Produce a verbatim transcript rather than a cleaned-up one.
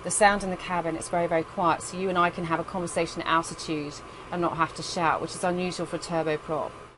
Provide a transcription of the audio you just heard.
the sound in the cabin, it's very, very quiet, so you and I can have a conversation at altitude and not have to shout, which is unusual for a turboprop.